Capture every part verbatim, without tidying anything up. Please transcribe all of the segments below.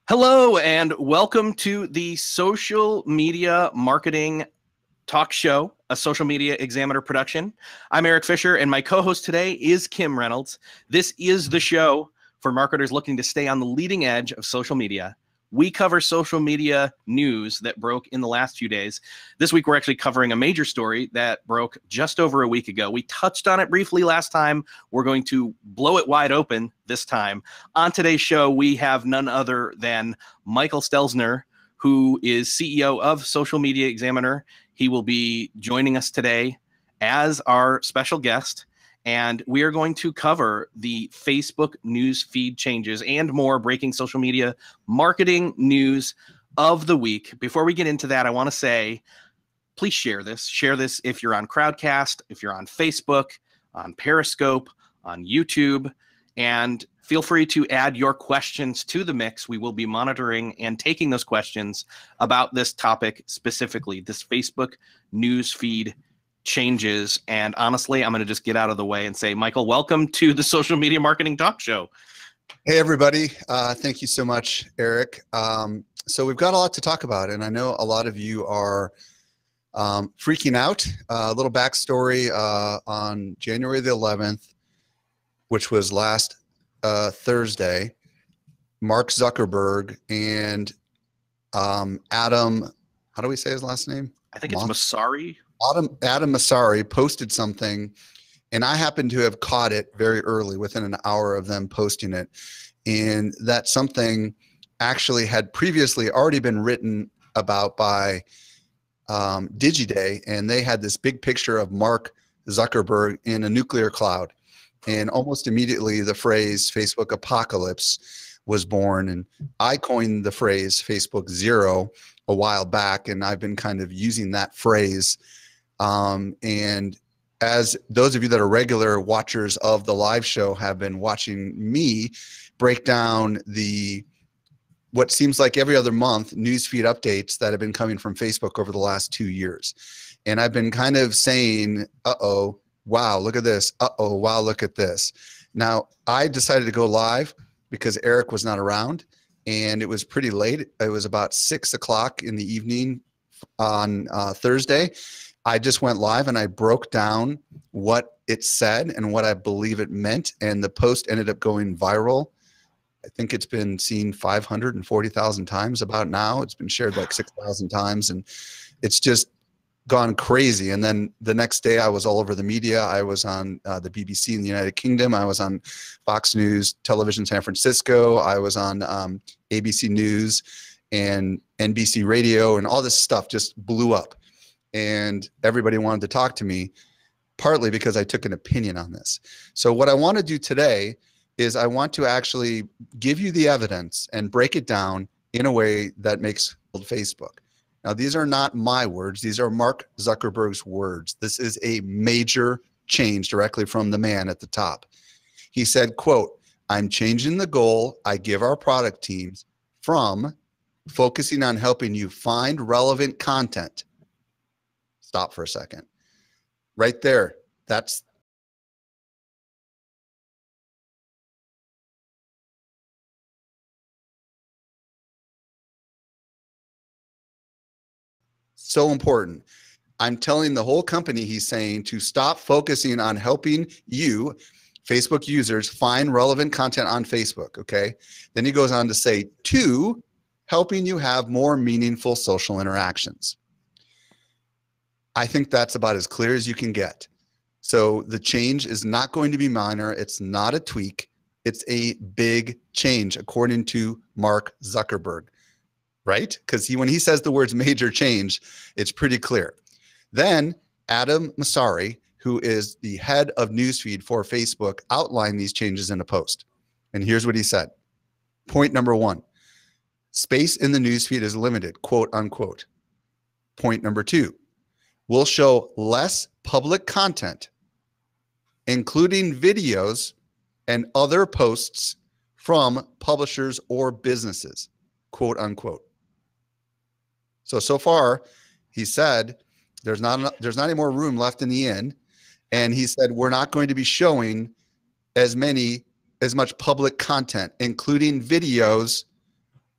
Hello, and welcome to the Social Media Marketing Talk Show, a Social Media Examiner production. I'm Eric Fisher, and my co-host today is Kim Reynolds. This is the show for marketers looking to stay on the leading edge of social media. We cover social media news that broke in the last few days. This week, we're actually covering a major story that broke just over a week ago. We touched on it briefly last time. We're going to blow it wide open this time. On today's show, we have none other than Michael Stelzner, who is C E O of Social Media Examiner. He will be joining us today as our special guest. And we are going to cover the Facebook news feed changes and more breaking social media marketing news of the week. Before we get into that, I want to say, please share this. Share this if you're on Crowdcast, if you're on Facebook, on Periscope, on YouTube, and feel free to add your questions to the mix. We will be monitoring and taking those questions about this topic specifically, this Facebook news feed changes. And honestly, I'm going to just get out of the way and say, Michael, welcome to the Social Media Marketing Talk Show. Hey, everybody. Uh, thank you so much, Eric. Um, so we've got a lot to talk about, and I know a lot of you are um, freaking out. Uh, a little backstory uh, on January the eleventh, which was last uh, Thursday, Mark Zuckerberg and um, Adam, how do we say his last name? I think it's Mosseri. Adam, Adam Mosseri posted something, and I happened to have caught it very early, within an hour of them posting it. And that something actually had previously already been written about by um, Digiday, and they had this big picture of Mark Zuckerberg in a nuclear cloud. And almost immediately, the phrase Facebook apocalypse was born. And I coined the phrase Facebook Zero a while back, and I've been kind of using that phrase. Um, and as those of you that are regular watchers of the live show have been watching me break down the what seems like every other month newsfeed updates that have been coming from Facebook over the last two years. And I've been kind of saying, uh-oh, wow, look at this. Uh-oh, wow, look at this. Now, I decided to go live because Eric was not around, and it was pretty late. It was about six o'clock in the evening on uh, Thursday. I just went live and I broke down what it said and what I believe it meant, and the post ended up going viral. I think it's been seen five hundred forty thousand times about now. It's been shared like six thousand times, and it's just gone crazy. And then the next day I was all over the media. I was on uh, the B B C in the United Kingdom. I was on Fox News Television San Francisco. I was on um, A B C News and N B C Radio, and all this stuff just blew up. And everybody wanted to talk to me, partly because I took an opinion on this. So what I want to do today is I want to actually give you the evidence and break it down in a way that makes Facebook. Now, these are not my words. These are Mark Zuckerberg's words. This is a major change directly from the man at the top. He said, quote, "I'm changing the goal I give our product teams from focusing on helping you find relevant content." Stop for a second. Right there. That's so important. I'm telling the whole company, he's saying, to stop focusing on helping you, Facebook users, find relevant content on Facebook, okay? Then he goes on to say, two, helping you have more meaningful social interactions. I think that's about as clear as you can get. So the change is not going to be minor. It's not a tweak. It's a big change, according to Mark Zuckerberg, right? Because he, when he says the words major change, it's pretty clear. Then Adam Mosseri, who is the head of newsfeed for Facebook, outlined these changes in a post. And here's what he said. Point number one, space in the newsfeed is limited, quote unquote. Point number two, we'll show less public content, including videos and other posts from publishers or businesses, quote unquote. So, so far, he said there's not, enough, there's not any more room left in the inn. And he said, we're not going to be showing as many, as much public content, including videos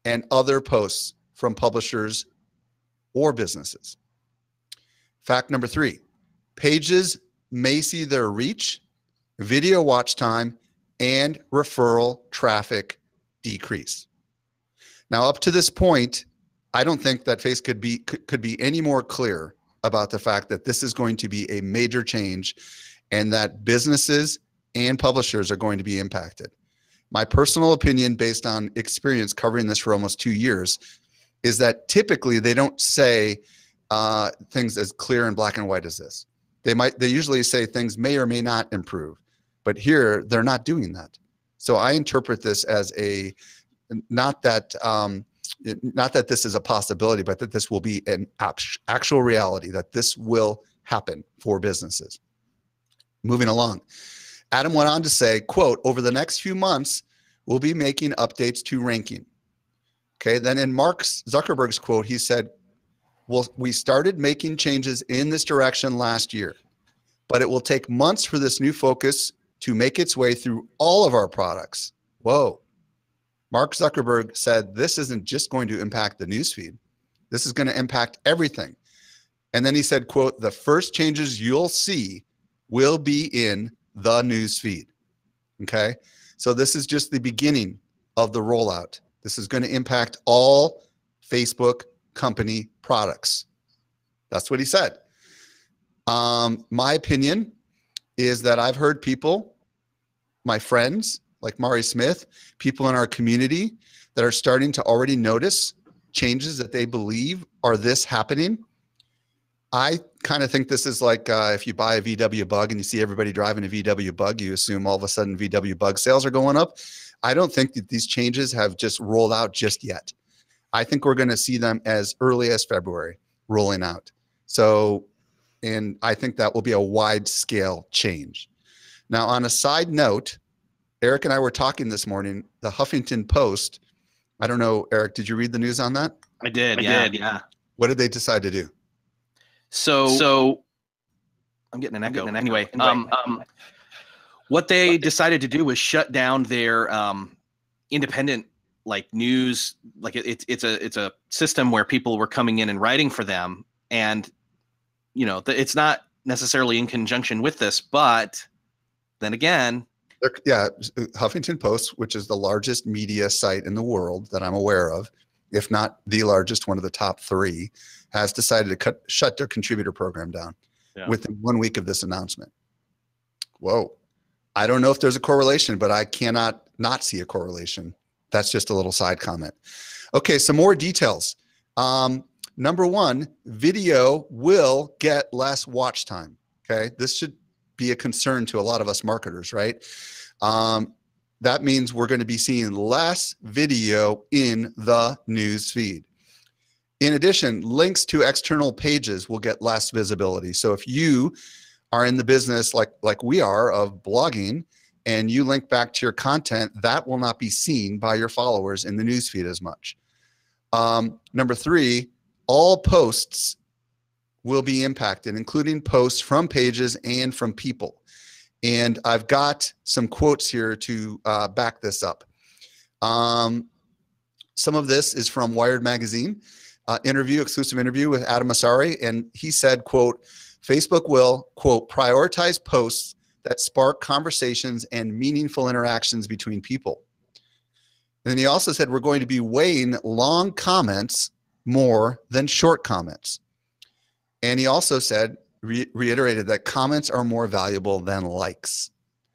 and other posts from publishers or businesses. Fact number three, pages may see their reach, video watch time, and referral traffic decrease. Now, up to this point, I don't think that Face could be could, could be any more clear about the fact that this is going to be a major change and that businesses and publishers are going to be impacted. My personal opinion, based on experience covering this for almost two years, is that typically they don't say uh, things as clear and black and white as this. They might, they usually say things may or may not improve, but here they're not doing that. So I interpret this as a, not that, um, not that this is a possibility, but that this will be an actual reality, that this will happen for businesses. Moving along. Adam went on to say, quote, over the next few months, we'll be making updates to ranking. Okay, then in Mark Zuckerberg's quote, he said, well, we started making changes in this direction last year, but it will take months for this new focus to make its way through all of our products. Whoa. Mark Zuckerberg said this isn't just going to impact the newsfeed. This is going to impact everything. And then he said, quote, the first changes you'll see will be in the news feed. Okay, so this is just the beginning of the rollout. This is going to impact all Facebook company products. That's what he said. Um, my opinion is that I've heard people, my friends like Mari Smith, people in our community that are starting to already notice changes that they believe are this happening. I kind of think this is like uh, if you buy a V W Bug and you see everybody driving a V W Bug, you assume all of a sudden V W Bug sales are going up. I don't think that these changes have just rolled out just yet. I think we're going to see them as early as February rolling out. So, and I think that will be a wide scale change. Now, on a side note, Eric and I were talking this morning, the Huffington Post. I don't know, Eric, did you read the news on that? I did. I yeah. did. Yeah. What did they decide to do? So, so I'm getting an echo. Getting an anyway, echo. Um, um, what they decided to do was shut down their um, independent like news. Like it, it's it's a it's a system where people were coming in and writing for them, and you know the, it's not necessarily in conjunction with this, but then again, They're, yeah, Huffington Post, which is the largest media site in the world that I'm aware of, if not the largest, one of the top three, has decided to cut, shut their contributor program down yeah. within one week of this announcement. Whoa. I don't know if there's a correlation, but I cannot not see a correlation. That's just a little side comment. Okay, some more details. Um, number one, video will get less watch time. Okay, this should be a concern to a lot of us marketers, right? Um, that means we're going to be seeing less video in the news feed. In addition, links to external pages will get less visibility. So if you are in the business like, like we are of blogging and you link back to your content, that will not be seen by your followers in the newsfeed as much. Um, number three, all posts will be impacted, including posts from pages and from people. And I've got some quotes here to uh, back this up. Um, some of this is from Wired Magazine. Uh, interview, exclusive interview with Adam Mosseri, and he said, quote, Facebook will, quote, prioritize posts that spark conversations and meaningful interactions between people. And then he also said, we're going to be weighing long comments more than short comments. And he also said, re reiterated that comments are more valuable than likes.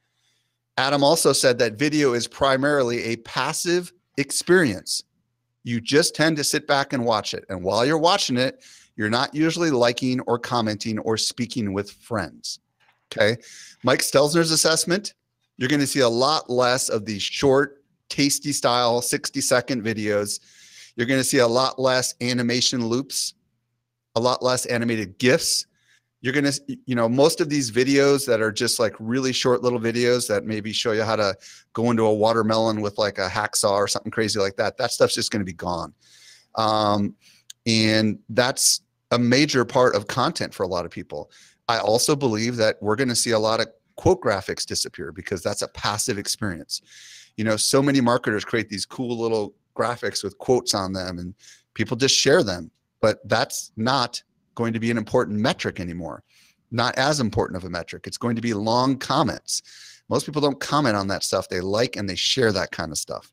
Adam also said that video is primarily a passive experience. You just tend to sit back and watch it. And while you're watching it, you're not usually liking or commenting or speaking with friends. Okay. Mike Stelzner's assessment, you're going to see a lot less of these short, tasty style sixty second videos. You're going to see a lot less animation loops, a lot less animated GIFs. You're going to, you know, most of these videos that are just like really short little videos that maybe show you how to go into a watermelon with like a hacksaw or something crazy like that, that stuff's just going to be gone. Um, and that's a major part of content for a lot of people. I also believe that we're going to see a lot of quote graphics disappear because that's a passive experience. You know, so many marketers create these cool little graphics with quotes on them and people just share them. But that's not going to be an important metric anymore. Not as important of a metric. It's going to be long comments. Most people don't comment on that stuff. They like and they share that kind of stuff.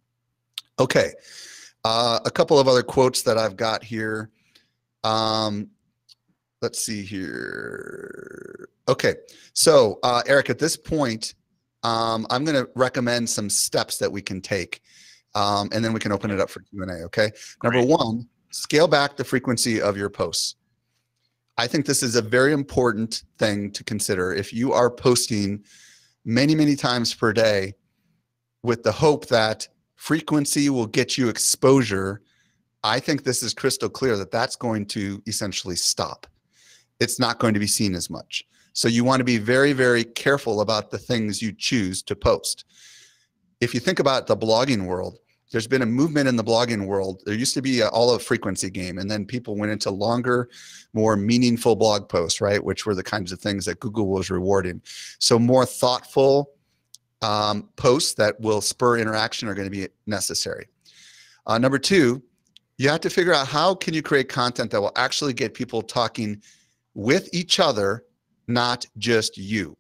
Okay. Uh, a couple of other quotes that I've got here. Um, let's see here. Okay. So, uh, Eric, at this point, um, I'm going to recommend some steps that we can take. Um, and then we can open it up for Q and A. Okay. Great. Number one, scale back the frequency of your posts. I think this is a very important thing to consider. If you are posting many, many times per day with the hope that frequency will get you exposure, I think this is crystal clear that that's going to essentially stop. It's not going to be seen as much. So you want to be very, very careful about the things you choose to post. If you think about the blogging world, there's been a movement in the blogging world. There used to be a all of frequency game, and then people went into longer, more meaningful blog posts, right? Which were the kinds of things that Google was rewarding. So more thoughtful um, posts that will spur interaction are going to be necessary. Uh, number two, you have to figure out how can you create content that will actually get people talking with each other, not just you.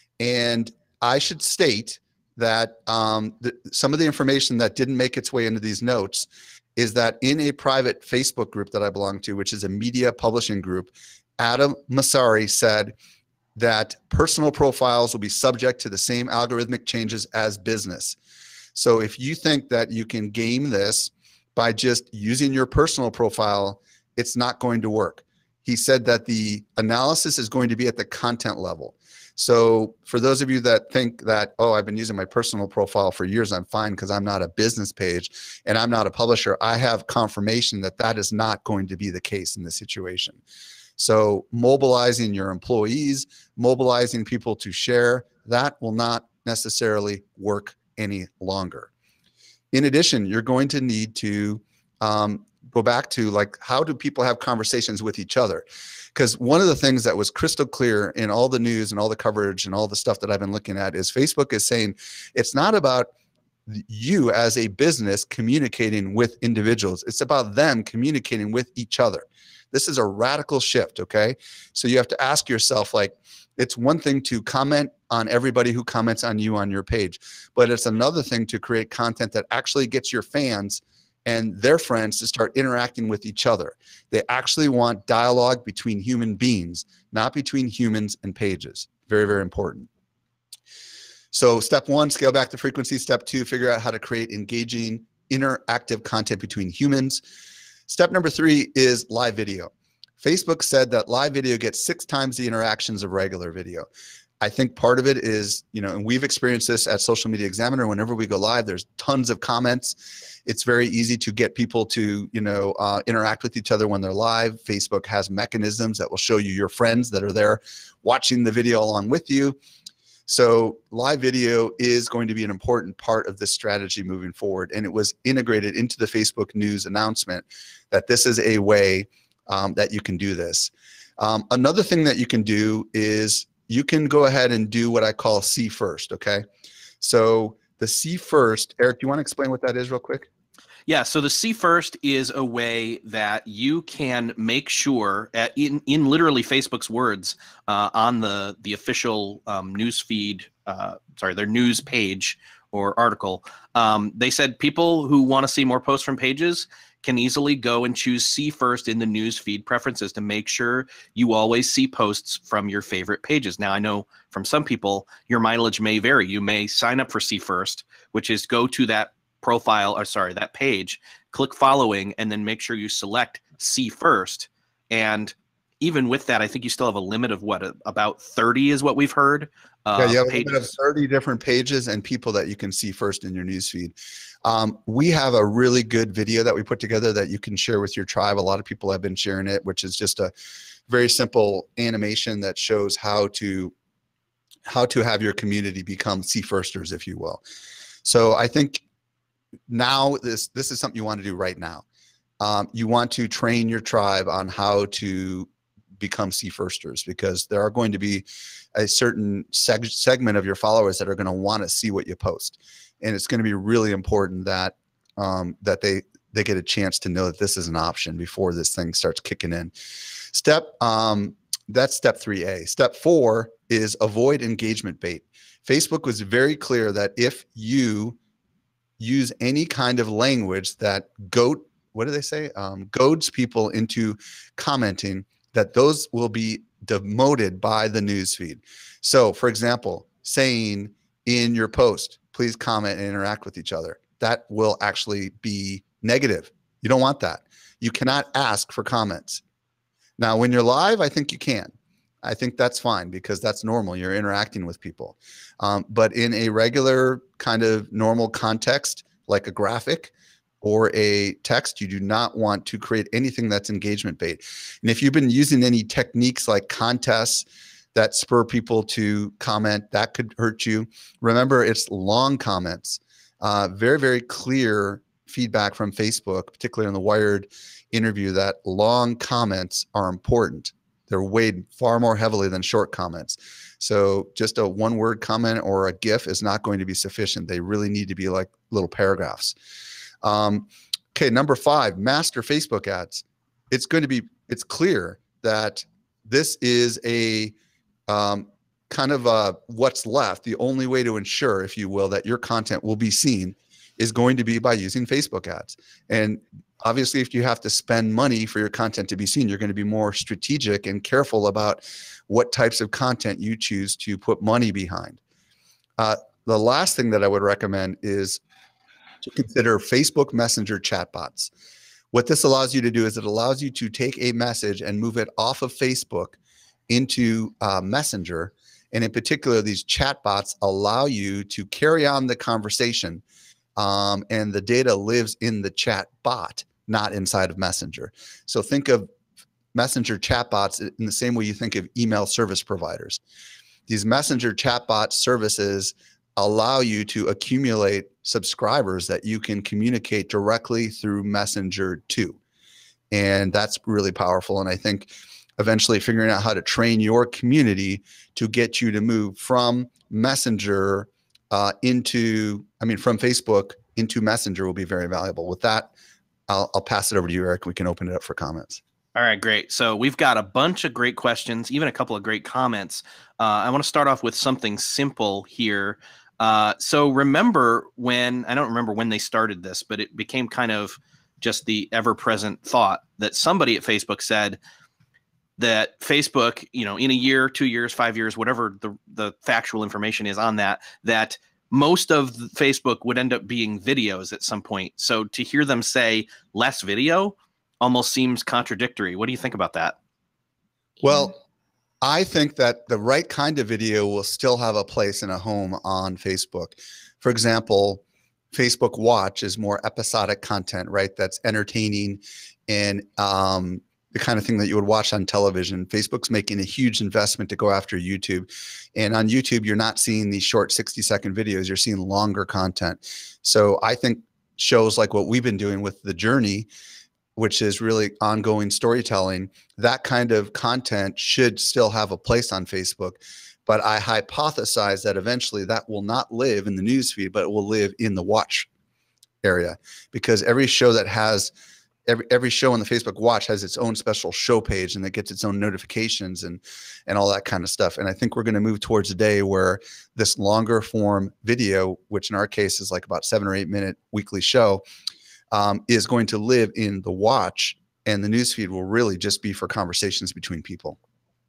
And I should state that um, the, some of the information that didn't make its way into these notes is that in a private Facebook group that I belong to, which is a media publishing group, Adam Mosseri said that personal profiles will be subject to the same algorithmic changes as business. So if you think that you can game this by just using your personal profile, it's not going to work. He said that the analysis is going to be at the content level. So for those of you that think that, oh, I've been using my personal profile for years, I'm fine because I'm not a business page and I'm not a publisher, I have confirmation that that is not going to be the case in this situation. So mobilizing your employees, mobilizing people to share, that will not necessarily work any longer. In addition, you're going to need to um, go back to, like, how do people have conversations with each other? Because one of the things that was crystal clear in all the news and all the coverage and all the stuff that I've been looking at is Facebook is saying it's not about you as a business communicating with individuals. It's about them communicating with each other. This is a radical shift, okay? So you have to ask yourself, like, it's one thing to comment on everybody who comments on you on your page, but it's another thing to create content that actually gets your fans and their friends to start interacting with each other. They actually want dialogue between human beings, not between humans and pages. Very, very important. So step one, scale back the frequency. Step two, figure out how to create engaging, interactive content between humans. Step number three is live video. Facebook said that live video gets six times the interactions of regular video. I think part of it is, you know, and we've experienced this at Social Media Examiner. Whenever we go live, there's tons of comments. It's very easy to get people to, you know, uh, interact with each other when they're live. Facebook has mechanisms that will show you your friends that are there watching the video along with you. So live video is going to be an important part of this strategy moving forward. And it was integrated into the Facebook news announcement that this is a way um, that you can do this. Um, another thing that you can do is you can go ahead and do what I call see first, okay? So the see first, Eric, do you want to explain what that is real quick? Yeah, so the see first is a way that you can make sure, at, in, in literally Facebook's words, uh, on the, the official um, news feed, uh, sorry, their news page or article, um, they said people who want to see more posts from pages can easily go and choose see first in the news feed preferences to make sure you always see posts from your favorite pages. Now, I know from some people, your mileage may vary. You may sign up for see first, which is go to that profile, or sorry, that page, click following, and then make sure you select see first. And even with that, I think you still have a limit of what, about thirty is what we've heard. Uh, yeah, you have pages. a limit of thirty different pages and people that you can see first in your newsfeed. Um, we have a really good video that we put together that you can share with your tribe. A lot of people have been sharing it, which is just a very simple animation that shows how to how to have your community become see firsters, if you will. So I think now this this is something you want to do right now. Um, you want to train your tribe on how to become see firsters, because there are going to be a certain seg segment of your followers that are going to want to see what you post. And it's going to be really important that um, that they they get a chance to know that this is an option before this thing starts kicking in. Step um, that's step three A. Step four is avoid engagement bait. Facebook was very clear that if you use any kind of language that goat, what do they say? Um, goads people into commenting, that those will be demoted by the newsfeed. So for example, saying in your post, please comment and interact with each other, that will actually be negative. You don't want that. You cannot ask for comments. Now, when you're live, I think you can. I think that's fine because that's normal. You're interacting with people. Um, but in a regular kind of normal context, like a graphic or a text, you do not want to create anything that's engagement bait. And if you've been using any techniques like contests that spur people to comment, that could hurt you. Remember, it's long comments. Uh, very, very clear feedback from Facebook, particularly in the Wired interview, that long comments are important. They're weighed far more heavily than short comments. So just a one word comment or a GIF is not going to be sufficient. They really need to be like little paragraphs. Um, okay, number five, master Facebook ads. It's going to be, it's clear that this is a um, kind of uh, what's left. The only way to ensure, if you will, that your content will be seen is going to be by using Facebook ads. And obviously, if you have to spend money for your content to be seen, you're going to be more strategic and careful about what types of content you choose to put money behind. Uh, the last thing that I would recommend is to consider Facebook Messenger chatbots. What this allows you to do is it allows you to take a message and move it off of Facebook into uh, Messenger. And in particular, these chatbots allow you to carry on the conversation, um, and the data lives in the chat bot, not inside of Messenger. So think of Messenger chatbots in the same way you think of email service providers. These Messenger chatbot services allow you to accumulate subscribers that you can communicate directly through Messenger to. And that's really powerful. And I think eventually figuring out how to train your community to get you to move from Messenger uh, into, I mean, from Facebook into Messenger will be very valuable. With that, I'll, I'll pass it over to you, Eric. We can open it up for comments. All right, great. So we've got a bunch of great questions, even a couple of great comments. Uh, I want to start off with something simple here. Uh, so remember when, I don't remember when they started this, but it became kind of just the ever-present thought that somebody at Facebook said that Facebook, you know, in a year, two years, five years, whatever the, the factual information is on that, that most of Facebook would end up being videos at some point. So to hear them say less video almost seems contradictory. What do you think about that? Well, I think that the right kind of video will still have a place in a home on Facebook. For example, Facebook Watch is more episodic content, right? That's entertaining and um, the kind of thing that you would watch on television. Facebook's making a huge investment to go after YouTube. And on YouTube, you're not seeing these short sixty second videos, you're seeing longer content. So I think shows like what we've been doing with The Journey, which is really ongoing storytelling, that kind of content should still have a place on Facebook. But I hypothesize that eventually that will not live in the newsfeed, but it will live in the watch area, because every show that has, every, every show on the Facebook Watch has its own special show page, and it gets its own notifications and, and all that kind of stuff. And I think we're going to move towards a day where this longer form video, which in our case is like about seven or eight minute weekly show, Um, is going to live in the watch, and the newsfeed will really just be for conversations between people.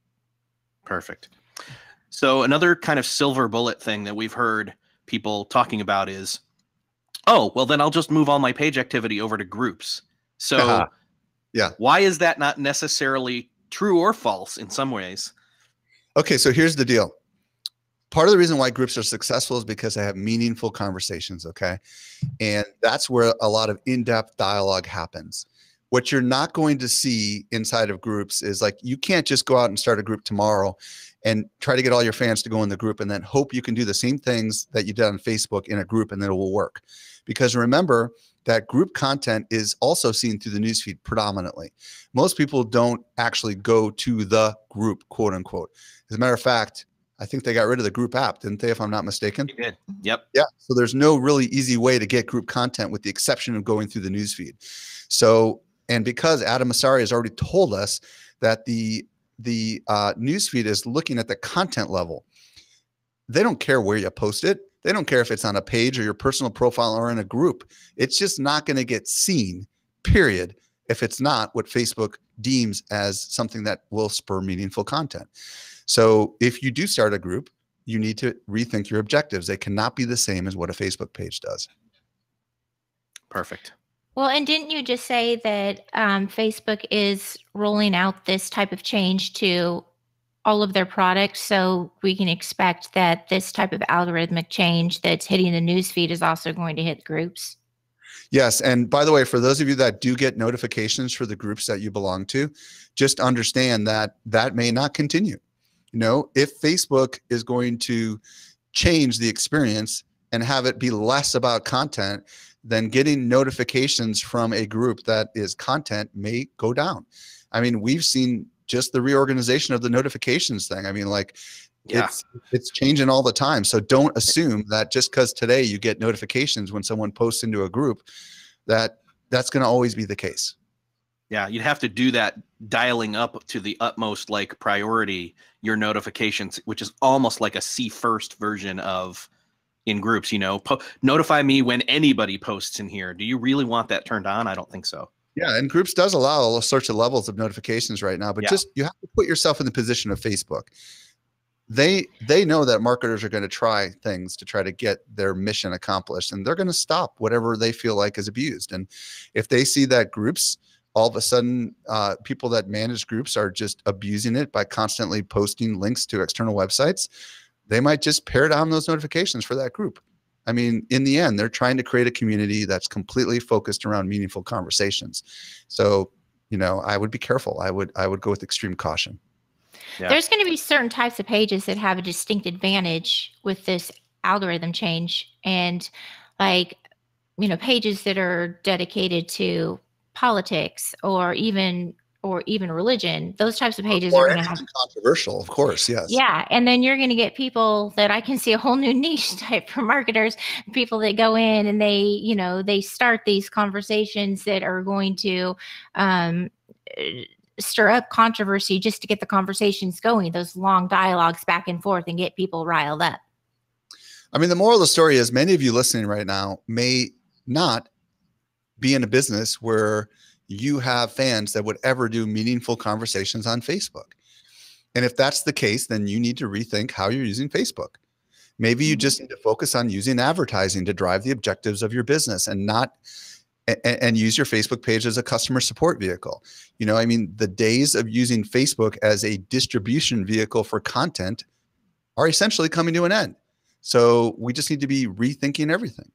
Perfect. So another kind of silver bullet thing that we've heard people talking about is, oh, well, then I'll just move all my page activity over to groups. So uh-huh. yeah, why is that not necessarily true or false in some ways? Okay, so here's the deal. Part of the reason why groups are successful is because they have meaningful conversations, okay? And that's where a lot of in-depth dialogue happens. What you're not going to see inside of groups is, like, you can't just go out and start a group tomorrow and try to get all your fans to go in the group and then hope you can do the same things that you did on Facebook in a group and then it will work. Because remember that group content is also seen through the newsfeed predominantly. Most people don't actually go to the group, quote unquote. As a matter of fact, I think they got rid of the group app, didn't they, if I'm not mistaken? You did. Yep. Yeah. So there's no really easy way to get group content with the exception of going through the newsfeed. So, and because Adam Mosseri has already told us that the, the uh, newsfeed is looking at the content level, they don't care where you post it. They don't care if it's on a page or your personal profile or in a group. It's just not going to get seen, period, if it's not what Facebook deems as something that will spur meaningful content. So if you do start a group, you need to rethink your objectives. They cannot be the same as what a Facebook page does. Perfect. Well, and didn't you just say that um, Facebook is rolling out this type of change to all of their products? So we can expect that this type of algorithmic change that's hitting the newsfeed is also going to hit groups? Yes. And by the way, for those of you that do get notifications for the groups that you belong to, just understand that that may not continue. You know, if Facebook is going to change the experience and have it be less about content, then getting notifications from a group that is content may go down. I mean, we've seen just the reorganization of the notifications thing. I mean, like, yeah. it's it's changing all the time. So don't assume that just because today you get notifications when someone posts into a group, that that's going to always be the case. Yeah, you'd have to do that dialing up to the utmost like priority your notifications, which is almost like a see first version of in groups, you know, po notify me when anybody posts in here. Do you really want that turned on? I don't think so. Yeah, and groups does allow all sorts of levels of notifications right now, but yeah. just you have to put yourself in the position of Facebook. They they know that marketers are going to try things to try to get their mission accomplished, and they're going to stop whatever they feel like is abused. And if they see that groups, all of a sudden, uh, people that manage groups are just abusing it by constantly posting links to external websites, they might just pare down those notifications for that group. I mean, in the end, they're trying to create a community that's completely focused around meaningful conversations. So, you know, I would be careful. I would I would go with extreme caution. Yeah. There's going to be certain types of pages that have a distinct advantage with this algorithm change. And like, you know, pages that are dedicated to politics or even or even religion, those types of pages or are going to have controversial, of course. Yes. Yeah. And then you're going to get people that I can see a whole new niche type for marketers, people that go in and they, you know, they start these conversations that are going to um, stir up controversy just to get the conversations going, those long dialogues back and forth and get people riled up. I mean, the moral of the story is many of you listening right now may not be in a business where you have fans that would ever do meaningful conversations on Facebook. And if that's the case, then you need to rethink how you're using Facebook. Maybe you just need to focus on using advertising to drive the objectives of your business and not and, and use your Facebook page as a customer support vehicle. You know, I mean, the days of using Facebook as a distribution vehicle for content are essentially coming to an end. So we just need to be rethinking everything.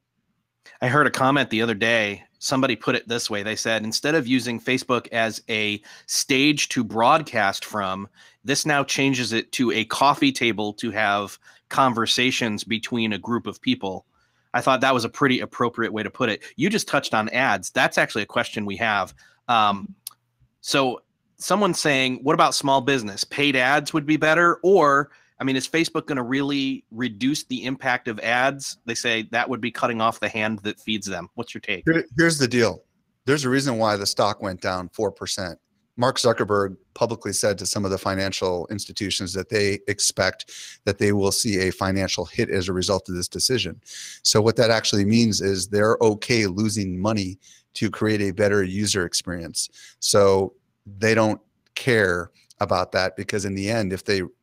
I heard a comment the other day. Somebody put it this way. They said, instead of using Facebook as a stage to broadcast from, this now changes it to a coffee table to have conversations between a group of people. I thought that was a pretty appropriate way to put it. You just touched on ads. That's actually a question we have. Um, so someone's saying, what about small business? Paid ads would be better, or I mean, is Facebook going to really reduce the impact of ads? They say that would be cutting off the hand that feeds them. What's your take? Here, here's the deal. There's a reason why the stock went down four percent. Mark Zuckerberg publicly said to some of the financial institutions that they expect that they will see a financial hit as a result of this decision. So what that actually means is they're okay losing money to create a better user experience. So they don't care about that, because in the end, if they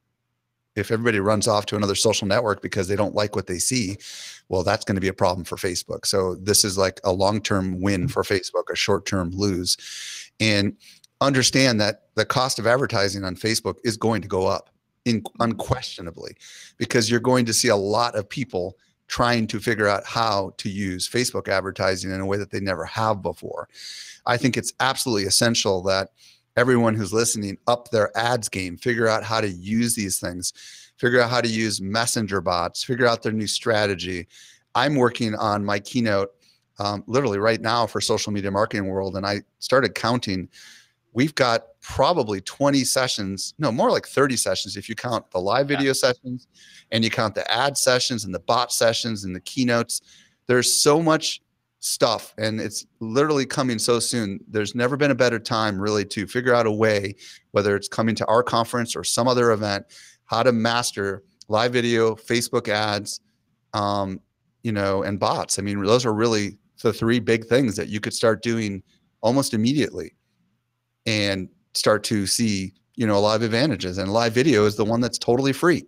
if everybody runs off to another social network because they don't like what they see, well, that's going to be a problem for Facebook. So this is like a long-term win for Facebook, a short-term lose. And understand that the cost of advertising on Facebook is going to go up in, unquestionably, because you're going to see a lot of people trying to figure out how to use Facebook advertising in a way that they never have before. I think it's absolutely essential that everyone who's listening up their ads game, figure out how to use these things, figure out how to use messenger bots, figure out their new strategy. I'm working on my keynote um, literally right now for Social Media Marketing World, and I started counting. we've got probably twenty sessions, no, more like thirty sessions if you count the live video yeah. sessions and you count the ad sessions and the bot sessions and the keynotes. There's so much stuff, and it's literally coming so soon. There's never been a better time really to figure out a way, whether it's coming to our conference or some other event, how to master live video, Facebook ads, um, you know, and bots. I mean, those are really the three big things that you could start doing almost immediately and start to see, you know, a lot of advantages. And live video is the one that's totally free.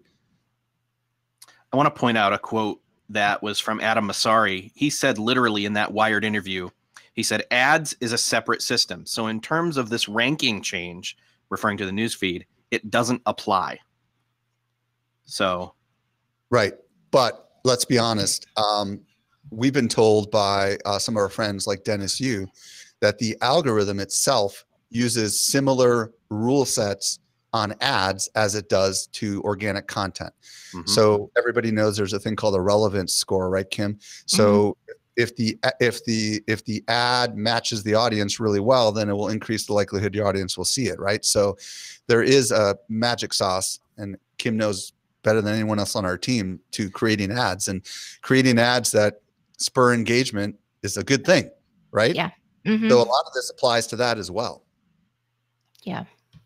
I want to point out a quote that was from Adam Mosseri. He said literally in that Wired interview, he said, ads is a separate system. So in terms of this ranking change, referring to the newsfeed, it doesn't apply. So. Right. But let's be honest. Um, we've been told by uh, some of our friends like Dennis Yu that the algorithm itself uses similar rule sets on ads as it does to organic content. Mm-hmm. So everybody knows there's a thing called a relevance score, right, Kim? So mm-hmm. if the if the if the ad matches the audience really well, then it will increase the likelihood your audience will see it, right? So there is a magic sauce, and Kim knows better than anyone else on our team, to creating ads, and creating ads that spur engagement is a good thing, right? Yeah. Mm-hmm. So a lot of this applies to that as well. Yeah.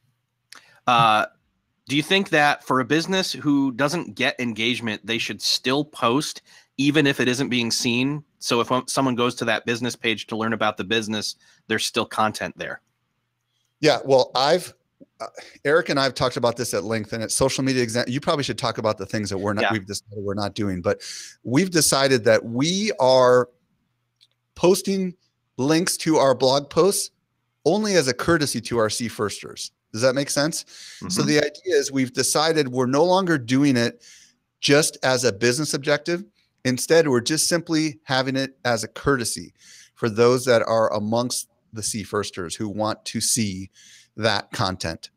Uh, do you think that for a business who doesn't get engagement, they should still post even if it isn't being seen? So if someone goes to that business page to learn about the business, there's still content there. Yeah. Well, I've, uh, Eric and I have talked about this at length, and at Social Media Exam, you probably should talk about the things that we're not, yeah. we've decided we're not doing, but we've decided that we are posting links to our blog posts only as a courtesy to our C-firsters. Does that make sense? Mm-hmm. So the idea is we've decided we're no longer doing it just as a business objective. Instead, we're just simply having it as a courtesy for those that are amongst the C-firsters who want to see that content.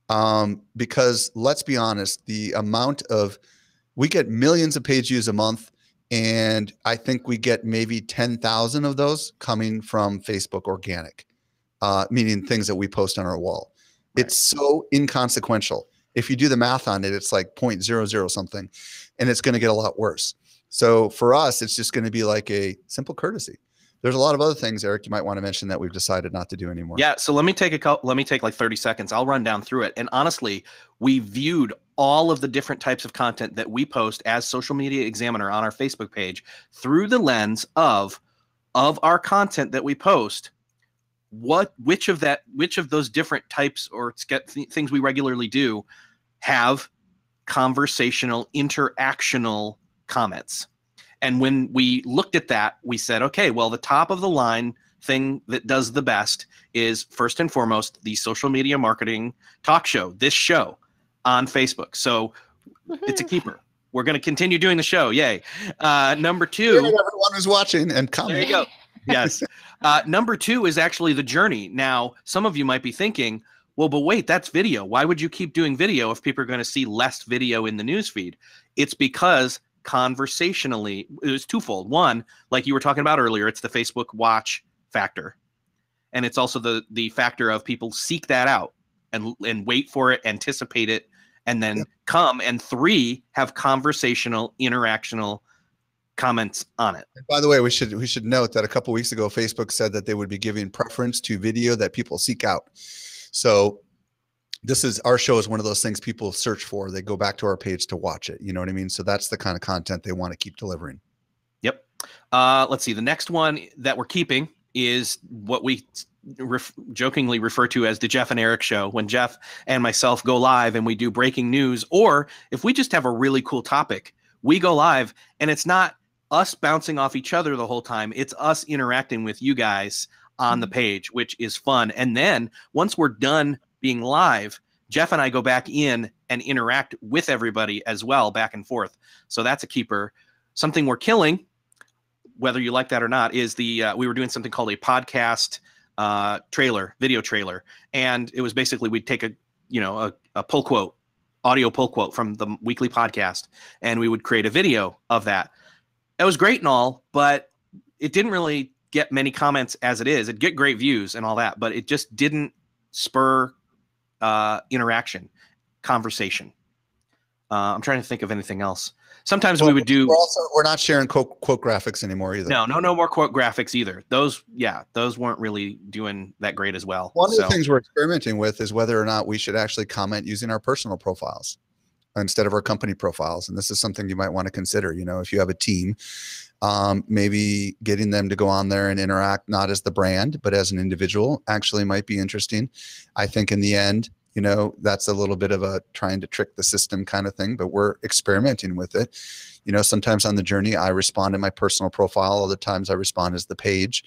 Um, because let's be honest, the amount of, we get millions of page views a month, and I think we get maybe ten thousand of those coming from Facebook organic, uh, meaning things that we post on our wall. It's so inconsequential. If you do the math on it, it's like zero point zero zero something, and it's going to get a lot worse. So for us, it's just going to be like a simple courtesy. There's a lot of other things, Eric, you might want to mention that we've decided not to do anymore. Yeah. So let me take a couple, let me take like thirty seconds. I'll run down through it. And honestly, we viewed all of the different types of content that we post as Social Media Examiner on our Facebook page through the lens of, of our content that we post. What, which of that, which of those different types or th things we regularly do have conversational, interactional comments? And when we looked at that, we said, okay, well, the top of the line thing that does the best is first and foremost the Social Media Marketing Talk Show, this show on Facebook. So it's a keeper. We're going to continue doing the show. Yay. Uh, number two. Hey, everyone who's watching and coming. There you go. Yes. Uh, number two is actually the journey. Now, some of you might be thinking, well, but wait, that's video. Why would you keep doing video if people are going to see less video in the newsfeed? It's because conversationally, it was twofold. One, like you were talking about earlier, it's the Facebook watch factor. And it's also the, the factor of people seek that out and, and wait for it, anticipate it, and then yeah. come. And three, have conversational, interactional comments on it. And by the way, we should we should note that a couple of weeks ago, Facebook said that they would be giving preference to video that people seek out. So this is, our show is one of those things people search for. They go back to our page to watch it. You know what I mean? So that's the kind of content they want to keep delivering. Yep. Uh, let's see. The next one that we're keeping is what we ref jokingly refer to as the Jeff and Eric show, when Jeff and myself go live and we do breaking news, or if we just have a really cool topic, we go live and it's not us bouncing off each other the whole time. It's us interacting with you guys on the page, which is fun. And then once we're done being live, Jeff and I go back in and interact with everybody as well, back and forth. So that's a keeper. Something we're killing, whether you like that or not, is the, uh, we were doing something called a podcast uh, trailer, video trailer. And it was basically, we'd take a, you know, a, a pull quote, audio pull quote from the weekly podcast, and we would create a video of that. It was great and all, but it didn't really get many comments as it is. It'd get great views and all that, but it just didn't spur uh, interaction, conversation. Uh, I'm trying to think of anything else. Sometimes well, we would do. We're also we're not sharing quote, quote graphics anymore either. No, no, no more quote graphics either. Those, yeah, those weren't really doing that great as well. One so. of the things we're experimenting with is whether or not we should actually comment using our personal profiles instead of our company profiles. And this is something you might want to consider. You know, if you have a team, um, maybe getting them to go on there and interact not as the brand, but as an individual actually might be interesting. I think in the end, you know, that's a little bit of a trying to trick the system kind of thing, but we're experimenting with it. You know, sometimes on the journey, I respond in my personal profile. Other times I respond as the page.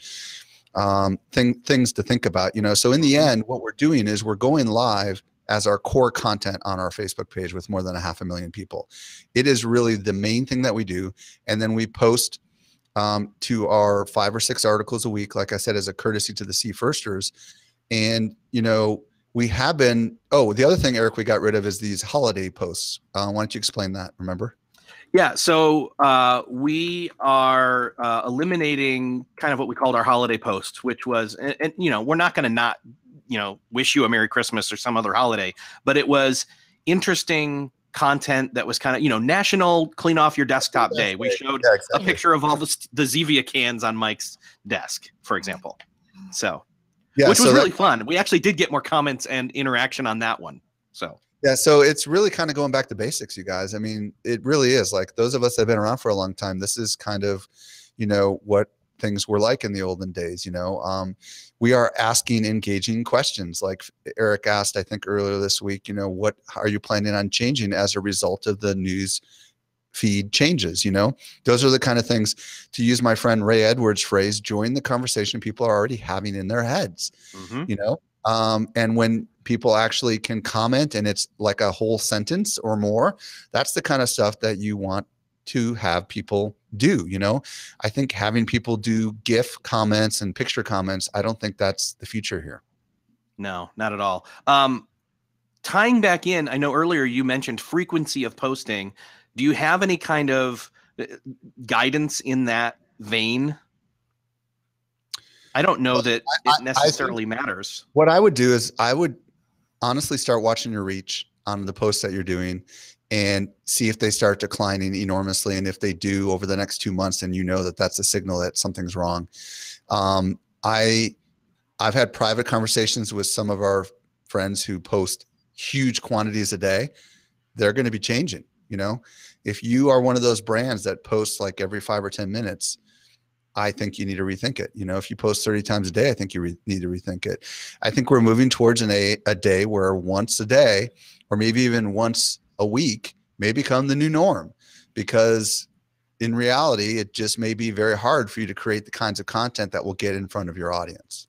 Um, thing, things to think about, you know. So in the end, what we're doing is we're going live as our core content on our Facebook page with more than a half a million people. It is really the main thing that we do. And then we post um, to our five or six articles a week, like I said, as a courtesy to the Sea Firsters. And, you know, we have been, oh, the other thing, Eric, we got rid of is these holiday posts. Uh, why don't you explain that? Remember? Yeah, so uh, we are uh, eliminating kind of what we called our holiday posts, which was, and, and you know, we're not going to not, you know, wish you a Merry Christmas or some other holiday, but it was interesting content that was kind of, you know, National Clean Off Your Desktop Day. We showed yeah, exactly. a picture of all the, the Zevia cans on Mike's desk, for example. So. Yeah, which was so really that, fun. We actually did get more comments and interaction on that one. So yeah, so it's really kind of going back to basics, you guys. I mean, it really is like those of us that have been around for a long time. This is kind of, you know, what things were like in the olden days. You know, um, we are asking engaging questions. Like Eric asked, I think earlier this week. You know, what are you planning on changing as a result of the news feed changes? You know, those are the kind of things, to use my friend Ray Edwards' phrase, join the conversation people are already having in their heads. Mm-hmm. You know, um, and when people actually can comment and it's like a whole sentence or more, that's the kind of stuff that you want to have people do. You know, I think having people do GIF comments and picture comments, I don't think that's the future here. No, not at all. Um, tying back in, I know earlier you mentioned frequency of posting. Do you have any kind of guidance in that vein? I don't know well, that I, it necessarily matters. What I would do is I would honestly start watching your reach on the posts that you're doing and see if they start declining enormously. And if they do over the next two months, then you know that that's a signal that something's wrong. Um, I, I've had private conversations with some of our friends who post huge quantities a day. They're going to be changing. You know, if you are one of those brands that posts like every five or ten minutes, I think you need to rethink it. You know, if you post thirty times a day, I think you re need to rethink it. I think we're moving towards an a, a day where once a day, or maybe even once a week, may become the new norm, because in reality, it just may be very hard for you to create the kinds of content that will get in front of your audience.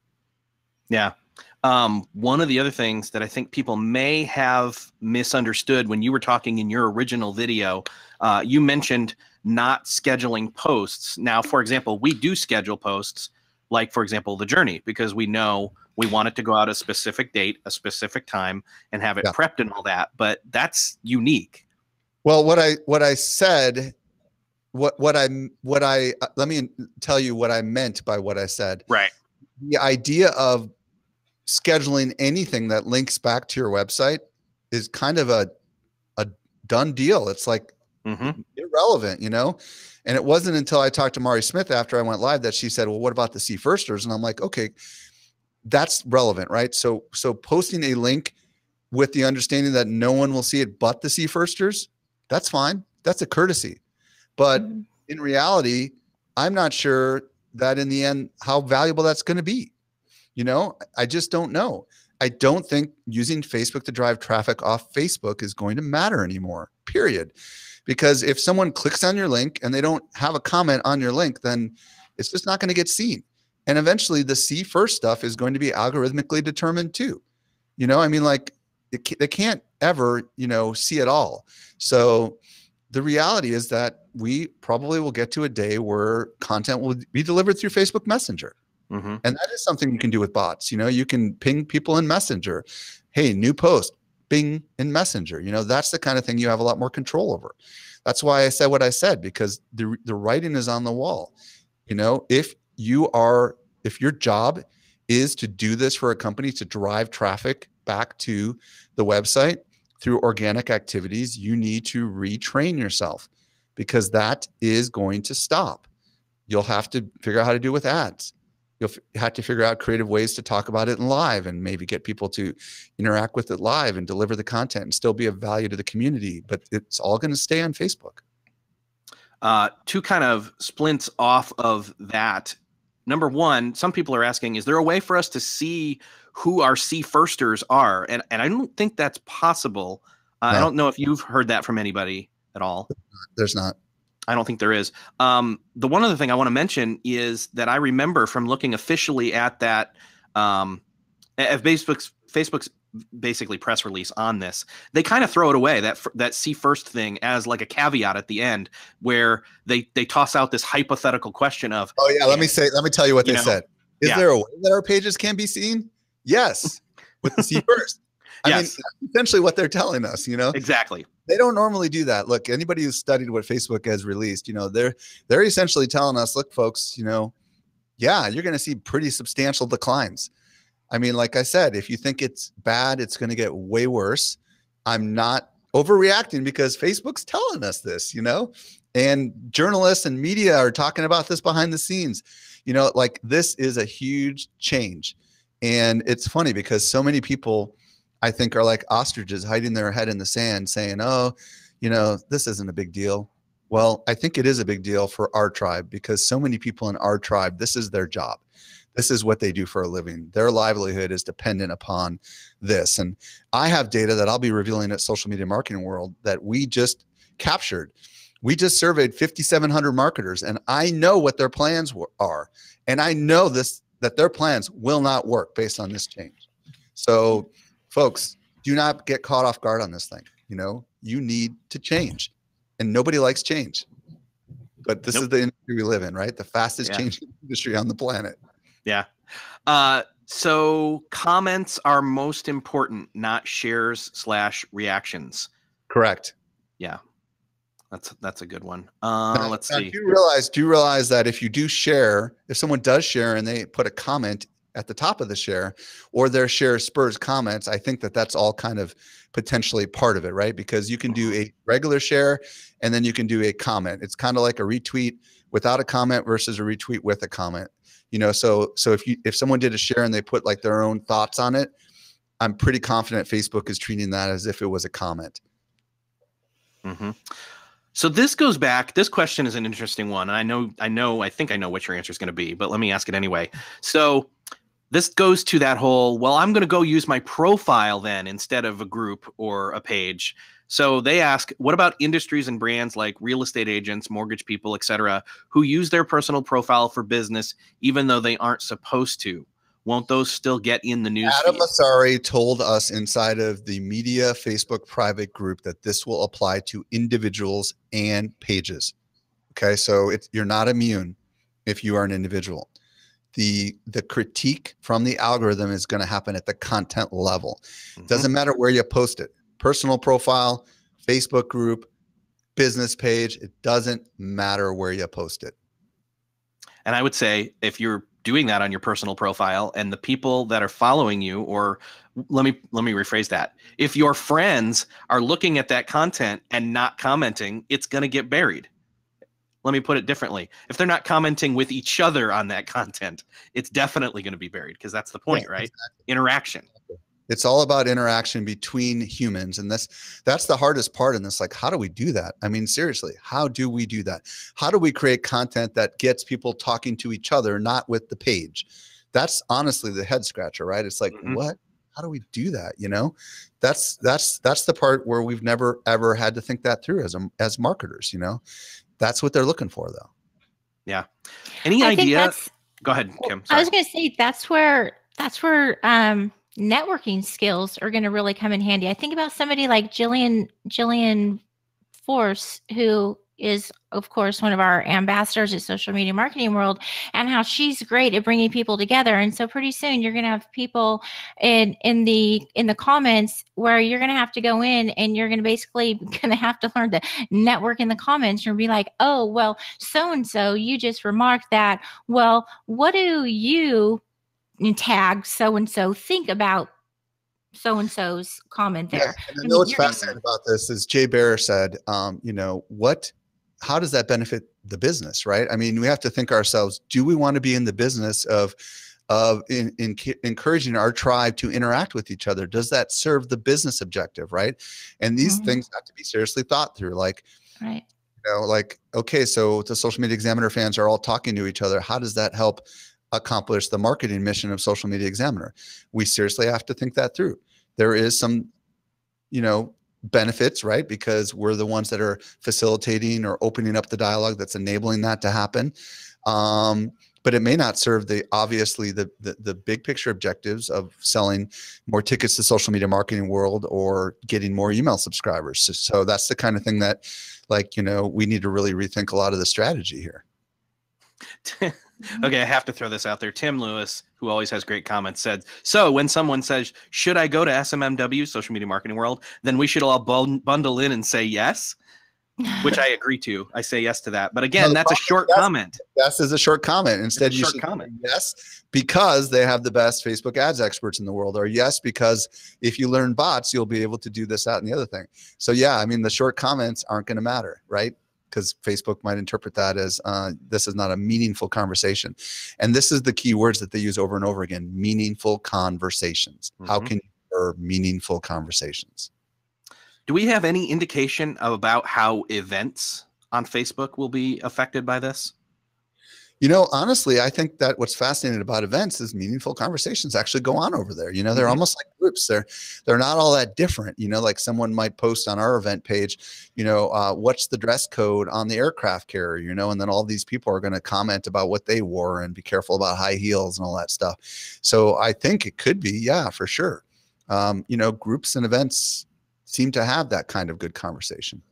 Yeah. Um, one of the other things that I think people may have misunderstood when you were talking in your original video, uh, you mentioned not scheduling posts. Now, for example, we do schedule posts, like, for example, The Journey, because we know we want it to go out a specific date, a specific time, and have it yeah. prepped and all that. But that's unique. Well, what I what I said, what what I what I uh, let me tell you what I meant by what I said. Right. The idea of scheduling anything that links back to your website is kind of a a done deal. It's like mm-hmm. irrelevant, you know? And it wasn't until I talked to Mari Smith after I went live that she said, well, what about the Sea Firsters? And I'm like, okay, that's relevant, right? So, so posting a link with the understanding that no one will see it but the Sea Firsters, that's fine. That's a courtesy. But mm-hmm. in reality, I'm not sure that in the end, how valuable that's going to be. You know, I just don't know. I don't think using Facebook to drive traffic off Facebook is going to matter anymore, period. Because if someone clicks on your link and they don't have a comment on your link, then it's just not going to get seen. And eventually the see first stuff is going to be algorithmically determined too. You know, I mean, like it, they can't ever, you know, see it all. So the reality is that we probably will get to a day where content will be delivered through Facebook Messenger. Mm-hmm. And that is something you can do with bots. You know, you can ping people in Messenger. Hey, new post, bing in Messenger. You know, that's the kind of thing you have a lot more control over. That's why I said what I said, because the, the writing is on the wall. You know, if you are, if your job is to do this for a company to drive traffic back to the website through organic activities, you need to retrain yourself, because that is going to stop. You'll have to figure out how to do it with ads. You'll f- have to figure out creative ways to talk about it in live and maybe get people to interact with it live and deliver the content and still be of value to the community. But it's all going to stay on Facebook. Uh, two kind of splints off of that. Number one, some people are asking, is there a way for us to see who our see firsters are? And and I don't think that's possible. Uh, No. I don't know if you've heard that from anybody at all. There's not. I don't think there is. Um, the one other thing I want to mention is that I remember from looking officially at that, um, at Facebook's Facebook's basically press release on this, they kind of throw it away, that that see first thing, as like a caveat at the end, where they they toss out this hypothetical question of, Oh yeah, let me say, let me tell you what You they know, said. Is yeah. there a way that our pages can be seen? Yes, with the see first. I Yes. mean, that's essentially what they're telling us, you know. exactly. They don't normally do that. Look, anybody who's studied what Facebook has released, you know, they're they're essentially telling us, look, folks, you know, yeah, you're going to see pretty substantial declines. I mean, like I said, if you think it's bad, it's going to get way worse. I'm not overreacting because Facebook's telling us this, you know, and journalists and media are talking about this behind the scenes. You know, like this is a huge change. And it's funny because so many people, I think, are like ostriches hiding their head in the sand saying, oh, you know, this isn't a big deal. Well, I think it is a big deal for our tribe, because so many people in our tribe, this is their job. This is what they do for a living. Their livelihood is dependent upon this. And I have data that I'll be revealing at Social Media Marketing World that we just captured. We just surveyed fifty-seven hundred marketers, and I know what their plans w- are. And I know this, that their plans will not work based on this change. So folks, do not get caught off guard on this thing. You know, you need to change, and nobody likes change, but this Nope. is the industry we live in, right? The fastest Yeah. changing industry on the planet. Yeah. Uh, so comments are most important, not shares slash reactions. Correct. Yeah. That's that's a good one. Uh, Now- let's now, see. Do you realize, do you realize that if you do share, if someone does share and they put a comment at the top of the share, or their share spurs comments, I think that that's all kind of potentially part of it, right? Because you can do a regular share and then you can do a comment. It's kind of like a retweet without a comment versus a retweet with a comment. You know, so so if you if someone did a share and they put like their own thoughts on it, I'm pretty confident Facebook is treating that as if it was a comment. Mm-hmm. So this goes back. This question is an interesting one, and I know, I know, I think I know what your answer is going to be, but let me ask it anyway. So this goes to that whole, well, I'm going to go use my profile then instead of a group or a page. So they ask, what about industries and brands like real estate agents, mortgage people, et cetera, who use their personal profile for business, even though they aren't supposed to? Won't those still get in the news Adam feed? Masari told us inside of the media Facebook private group that this will apply to individuals and pages. Okay, so it's, you're not immune if you are an individual. The the critique from the algorithm is going to happen at the content level. Mhm. Doesn't matter where you post it. Personal profile, Facebook group, business page, it doesn't matter where you post it. And I would say if you're doing that on your personal profile and the people that are following you, or let me let me rephrase that. If your friends are looking at that content and not commenting, it's going to get buried. Let me put it differently. If they're not commenting with each other on that content, it's definitely going to be buried, because that's the point, Yeah, right? exactly. Interaction. It's all about interaction between humans. And that's, that's the hardest part in this. Like, how do we do that? I mean, seriously, how do we do that? How do we create content that gets people talking to each other, not with the page? That's honestly the head scratcher, right? It's like, Mhm. what, how do we do that? You know, that's, that's, that's the part where we've never, ever had to think that through as, a, as marketers, you know, that's what they're looking for though. Yeah. Any I think idea? that's, Go ahead, Kim. I was Sorry. going to say that's where that's where um, networking skills are going to really come in handy. I think about somebody like Jillian Jillian Force, who is, of course, one of our ambassadors at Social Media Marketing World, and how she's great at bringing people together. And so pretty soon you're going to have people in in the in the comments where you're going to have to go in and you're going to basically going to have to learn to network in the comments and be like, oh, well, so and so, you just remarked that. Well, what do you and tag so and so. Think about so and so's comment there. Yeah, and I I know mean, what's you're- fascinating about this is Jay Baer said, um, you know, what, how does that benefit the business, right? I mean, we have to think ourselves, do we want to be in the business of, of in, in encouraging our tribe to interact with each other? Does that serve the business objective, right? And these Mhm. things have to be seriously thought through. Like, Right. you know, like, okay, so the Social Media Examiner fans are all talking to each other. How does that help accomplish the marketing mission of Social Media Examiner? We seriously have to think that through. There is some, you know, benefits, right? Because we're the ones that are facilitating or opening up the dialogue that's enabling that to happen. Um, but it may not serve the, obviously the, the, the big picture objectives of selling more tickets to social media marketing world or getting more email subscribers. So, so that's the kind of thing that, like, you know, we need to really rethink a lot of the strategy here. Okay, I have to throw this out there. Tim Lewis, who always has great comments, said, so when someone says, should I go to S M M W, Social Media Marketing World, then we should all bun- bundle in and say yes, which I agree to. I say yes to that. But again, No, that's a short yes, comment. Yes is a short comment. Instead, a you short should comment. say yes, because they have the best Facebook ads experts in the world, or yes, because if you learn bots, you'll be able to do this, that, and the other thing. So yeah, I mean, the short comments aren't going to matter, right? Because Facebook might interpret that as uh, this is not a meaningful conversation. And this is the key words that they use over and over again: meaningful conversations. Mm-hmm. How can you have meaningful conversations? Do we have any indication about how events on Facebook will be affected by this? You know, honestly, I think that what's fascinating about events is meaningful conversations actually go on over there. You know, they're mm-hmm. almost like groups. They're they're not all that different. You know, like someone might post on our event page, you know, uh, what's the dress code on the aircraft carrier, you know, and then all these people are going to comment about what they wore and be careful about high heels and all that stuff. So I think it could be, yeah, for sure. Um, you know, groups and events seem to have that kind of good conversation.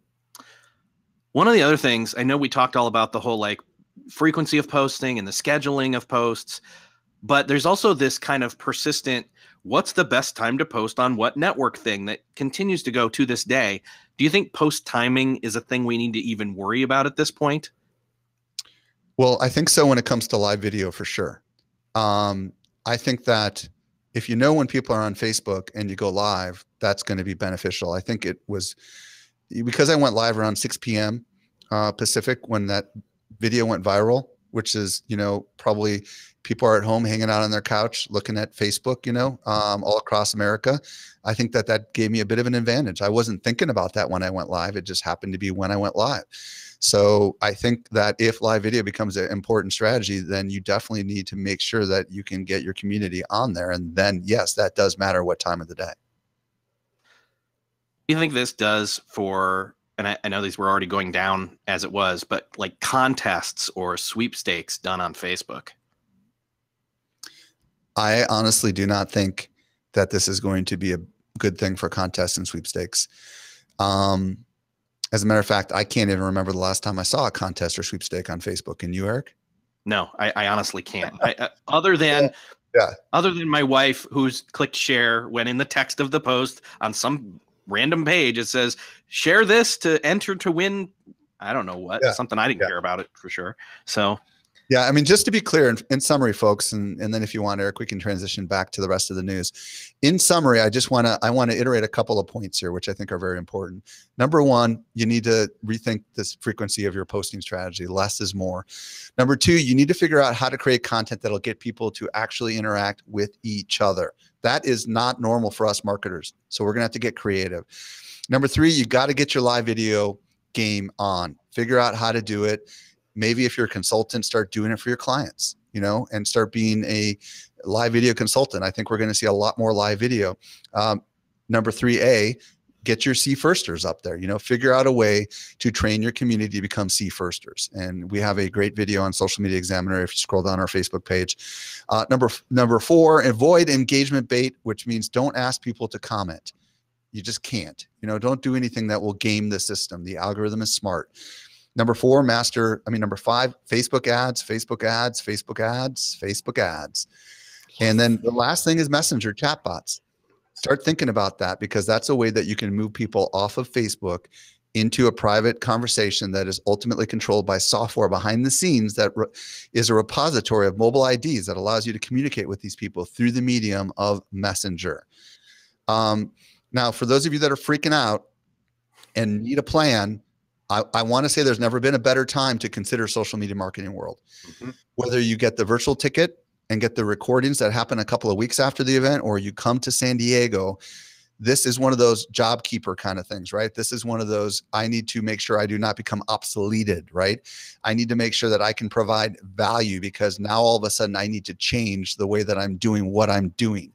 One of the other things, I know we talked all about the whole like frequency of posting and the scheduling of posts, but there's also this kind of persistent, what's the best time to post on what network thing that continues to go to this day. Do you think post timing is a thing we need to even worry about at this point? Well, I think so when it comes to live video, for sure. Um, I think that if you know when people are on Facebook and you go live, that's going to be beneficial. I think it was because I went live around six P M uh, Pacific when that video went viral, which is, you know, probably people are at home hanging out on their couch looking at Facebook, you know, um, all across America. I think that that gave me a bit of an advantage. I wasn't thinking about that when I went live. It just happened to be when I went live. So I think that if live video becomes an important strategy, then you definitely need to make sure that you can get your community on there. And then, yes, that does matter what time of the day. You think this does for, and I, I know these were already going down as it was, but like contests or sweepstakes done on Facebook? I honestly do not think that this is going to be a good thing for contests and sweepstakes. Um, as a matter of fact, I can't even remember the last time I saw a contest or sweepstake on Facebook. And you, Eric? No, I, I honestly can't. I, uh, other than, yeah. yeah, other than my wife, who's clicked share when in the text of the post on some random page it says share this to enter to win. I don't know what, yeah. something I didn't yeah. care about it for sure. So. Yeah, I mean, just to be clear, in, in summary, folks, and, and then if you want, Eric, we can transition back to the rest of the news. In summary, I just want to I want to iterate a couple of points here, which I think are very important. Number one, you need to rethink this frequency of your posting strategy. Less is more. Number two, you need to figure out how to create content that'll get people to actually interact with each other. That is not normal for us marketers, so we're going to have to get creative. Number three, you got to get your live video game on. Figure out how to do it. Maybe if you're a consultant, start doing it for your clients, you know, and start being a live video consultant. I think we're going to see a lot more live video. Um, number three A, get your C-firsters up there, you know, figure out a way to train your community to become C-firsters. And we have a great video on Social Media Examiner if you scroll down our Facebook page. Uh, number, number four, avoid engagement bait, which means don't ask people to comment. You just can't, you know, don't do anything that will game the system. The algorithm is smart. Number four, master, I mean, number five, Facebook ads, Facebook ads, Facebook ads, Facebook ads. And then the last thing is Messenger chatbots. Start thinking about that, because that's a way that you can move people off of Facebook into a private conversation that is ultimately controlled by software behind the scenes that re- is a repository of mobile I Ds that allows you to communicate with these people through the medium of Messenger. Um, now, for those of you that are freaking out and need a plan, I, I want to say there's never been a better time to consider social media marketing world. Mm-hmm. Whether you get the virtual ticket and get the recordings that happen a couple of weeks after the event, or you come to San Diego, this is one of those job keeper kind of things, right? This is one of those, I need to make sure I do not become obsoleted, right? I need to make sure that I can provide value, because now all of a sudden I need to change the way that I'm doing what I'm doing.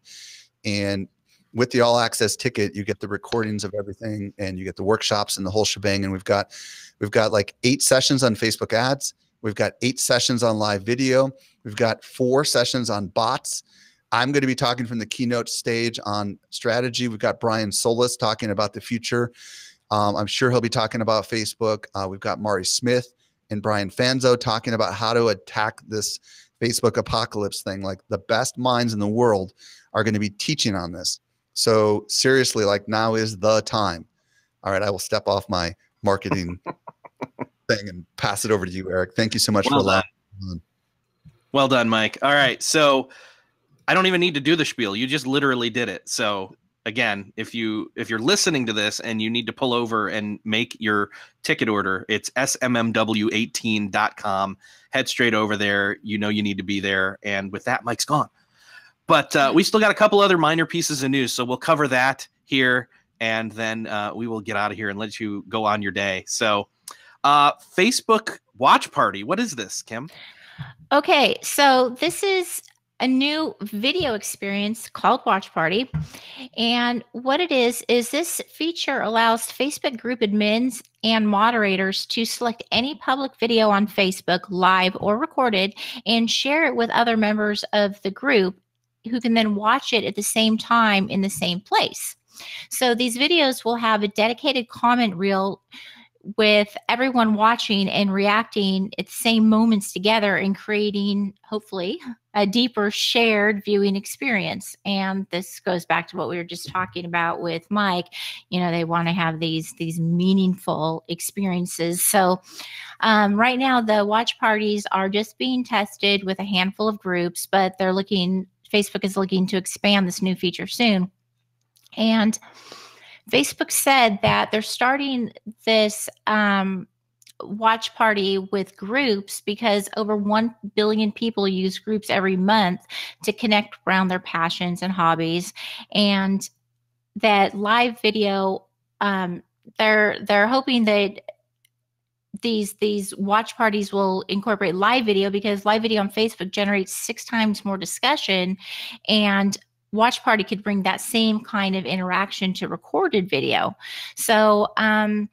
And with the all access ticket, you get the recordings of everything, and you get the workshops and the whole shebang. And we've got, we've got like eight sessions on Facebook ads. We've got eight sessions on live video. We've got four sessions on bots. I'm going to be talking from the keynote stage on strategy. We've got Brian Solis talking about the future. Um, I'm sure he'll be talking about Facebook. Uh, we've got Mari Smith and Brian Fanzo talking about how to attack this Facebook apocalypse thing. Like, the best minds in the world are going to be teaching on this. So seriously, like, now is the time. All right, I will step off my marketing thing and pass it over to you, Eric. Thank you so much well for allowing me. Well done, Mike. All right, so I don't even need to do the spiel. You just literally did it. So again, if you if you're listening to this and you need to pull over and make your ticket order, it's S M M W eighteen dot com. Head straight over there. You know you need to be there. And with that, Mike's gone. But uh, we still got a couple other minor pieces of news, so we'll cover that here, and then uh, we will get out of here and let you go on your day. So uh, Facebook Watch Party. What is this, Kim? Okay, so this is a new video experience called Watch Party. And what it is, is this feature allows Facebook group admins and moderators to select any public video on Facebook, live or recorded, and share it with other members of the group, who can then watch it at the same time in the same place. So these videos will have a dedicated comment reel with everyone watching and reacting at the same moments together, and creating, hopefully, a deeper shared viewing experience. And this goes back to what we were just talking about with Mike. You know, they want to have these these meaningful experiences. So um, right now, the watch parties are just being tested with a handful of groups, but they're looking, Facebook is looking to expand this new feature soon. And Facebook said that they're starting this um, watch party with groups because over one billion people use groups every month to connect around their passions and hobbies. And that live video, um, they're they're hoping that these these watch parties will incorporate live video, because live video on Facebook generates six times more discussion, and Watch Party could bring that same kind of interaction to recorded video. So, um,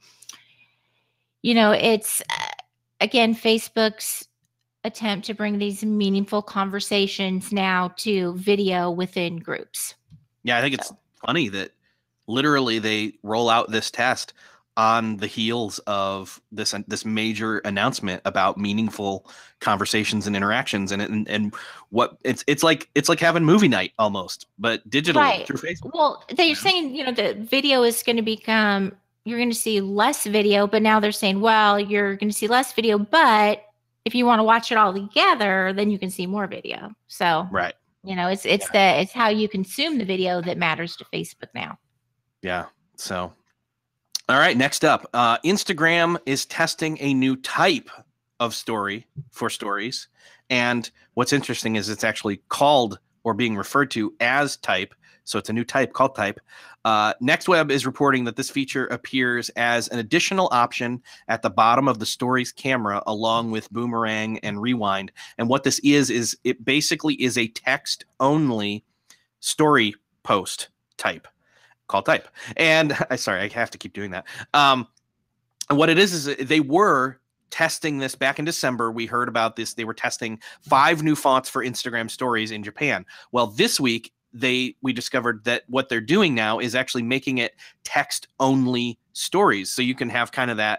you know, it's, uh, again, Facebook's attempt to bring these meaningful conversations now to video within groups. Yeah, I think it's so funny that literally they roll out this test on the heels of this this major announcement about meaningful conversations and interactions, and and, and what it's it's like it's like having movie night almost, but digitally right. through Facebook. Well, they're saying, you know, the video is going to become, you're going to see less video, but now they're saying, well, you're going to see less video, but if you want to watch it all together, then you can see more video. So right, you know, it's it's yeah. the it's how you consume the video that matters to Facebook now. Yeah. So. All right, next up, uh, Instagram is testing a new type of story for stories. And what's interesting is it's actually called, or being referred to as, type. So it's a new type called type. Uh, NextWeb is reporting that this feature appears as an additional option at the bottom of the stories camera, along with boomerang and rewind. And what this is, is it basically is a text-only story post type. Called type. And I sorry, I have to keep doing that. Um, what it is, is they were testing this back in December. We heard about this. They were testing five new fonts for Instagram stories in Japan. Well, this week, they we discovered that what they're doing now is actually making it text only stories. So you can have kind of that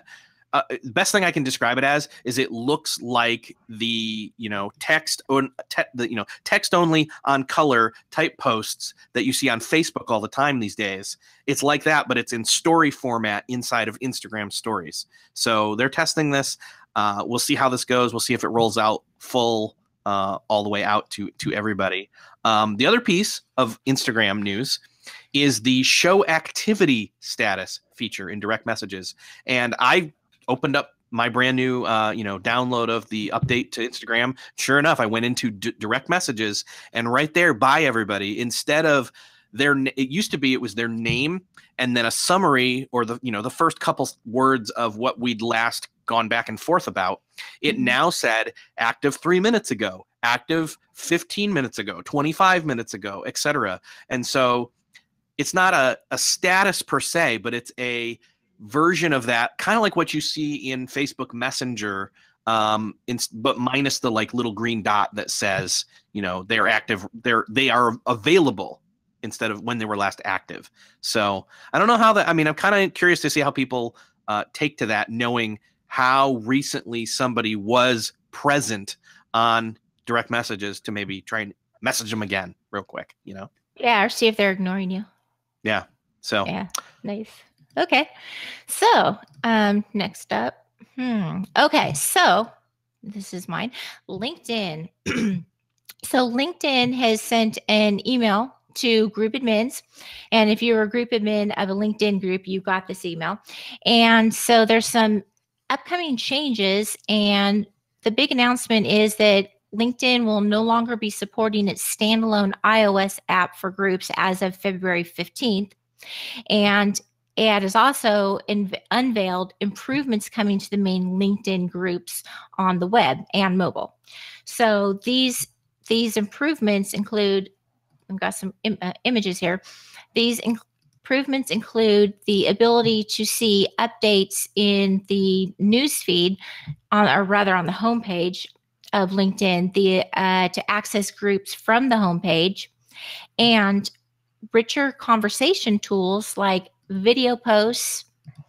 uh, best thing I can describe it as is it looks like the, you know, text or te the, you know, text only on color type posts that you see on Facebook all the time these days. It's like that, but it's in story format inside of Instagram stories. So they're testing this. Uh, we'll see how this goes. We'll see if it rolls out full uh, all the way out to, to everybody. Um, the other piece of Instagram news is the show activity status feature in direct messages. And I opened up my brand new, uh, you know, download of the update to Instagram. Sure enough, I went into d direct messages, and right there, by everybody, instead of their, it used to be, it was their name and then a summary or the, you know, the first couple words of what we'd last gone back and forth about. It now said active three minutes ago, active fifteen minutes ago, twenty-five minutes ago, et cetera. And so it's not a, a status per se, but it's a version of that, kind of like what you see in Facebook Messenger, um, in, but minus the like little green dot that says, you know, they're active, they're they are available instead of when they were last active. So I don't know how that. I mean, I'm kind of curious to see how people uh, take to that, knowing how recently somebody was present on direct messages to maybe try and message them again real quick. You know? Yeah, or see if they're ignoring you. Yeah. So yeah, nice. Okay. So um, next up. Hmm. Okay. So this is mine. LinkedIn. So LinkedIn has sent an email to group admins. And if you're a group admin of a LinkedIn group, you got this email. And so there's some upcoming changes. And the big announcement is that LinkedIn will no longer be supporting its standalone iOS app for groups as of February fifteenth. And it has also unveiled improvements coming to the main LinkedIn groups on the web and mobile. So these, these improvements include, I've got some im uh, images here. These in improvements include the ability to see updates in the newsfeed, on, or rather on the homepage of LinkedIn, the uh, to access groups from the homepage, and richer conversation tools like video posts,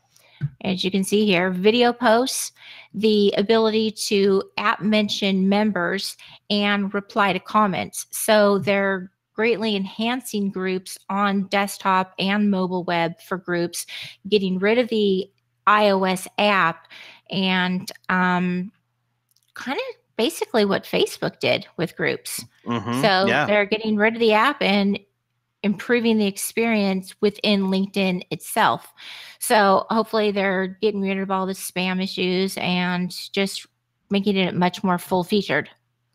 as you can see here, video posts, the ability to app mention members and reply to comments. So they're greatly enhancing groups on desktop and mobile web for groups, getting rid of the iOS app, and um, kind of basically what Facebook did with groups. Mm-hmm. So yeah. they're getting rid of the app and improving the experience within LinkedIn itself. So hopefully they're getting rid of all the spam issues and just making it much more full featured.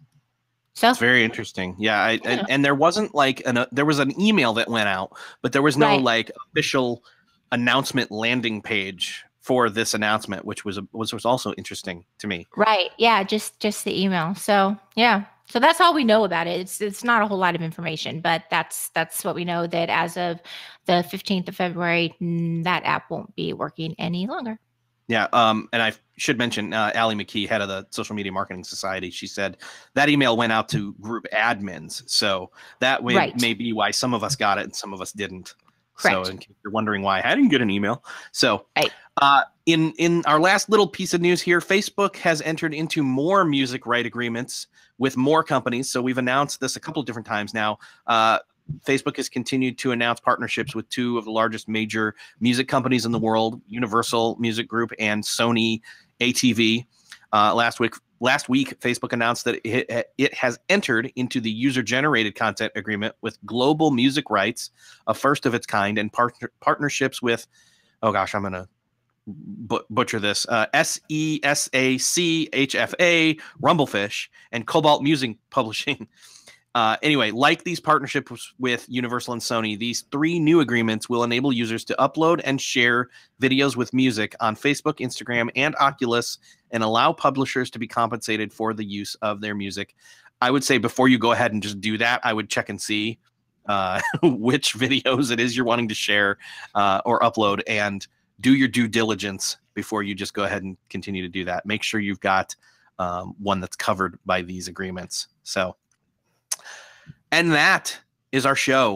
So it's very interesting. Yeah. I, yeah. And, and there wasn't like an, uh, there was an email that went out, but there was no right. like official announcement landing page for this announcement, which was, was, was also interesting to me. Right. Yeah. Just, just the email. So yeah. So that's all we know about it. It's, it's not a whole lot of information, but that's, that's what we know, that as of the fifteenth of February, that app won't be working any longer. Yeah. Um, and I should mention uh, Allie McKee, head of the Social Media Marketing Society. She said that email went out to group admins. So that way right. may be why some of us got it and some of us didn't. Correct. So in case you're wondering why I didn't get an email. So right. uh, in, in our last little piece of news here, Facebook has entered into more music right agreements with more companies. So we've announced this a couple of different times now. Uh, Facebook has continued to announce partnerships with two of the largest major music companies in the world, Universal Music Group and Sony A T V. Uh, last week, last week, Facebook announced that it, it has entered into the user-generated content agreement with Global Music Rights, a first of its kind, and part partnerships with, oh gosh, I'm going to but butcher this, uh, S E S A C H F A, Rumblefish, and Cobalt Music Publishing. Uh, anyway, like these partnerships with Universal and Sony, these three new agreements will enable users to upload and share videos with music on Facebook, Instagram, and Oculus, and allow publishers to be compensated for the use of their music. I would say before you go ahead and just do that, I would check and see uh, which videos it is you're wanting to share uh, or upload, and do your due diligence before you just go ahead and continue to do that. Make sure you've got um, one that's covered by these agreements. So, and that is our show.